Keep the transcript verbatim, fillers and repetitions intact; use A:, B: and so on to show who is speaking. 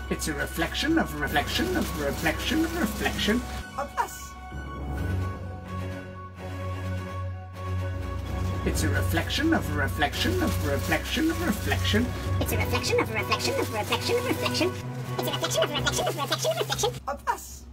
A: It's a reflection of reflection of reflection of reflection of us. It's a reflection of reflection of reflection of reflection.
B: It's a reflection of reflection of reflection of reflection. It's a reflection of reflection of reflection of reflection
A: of us.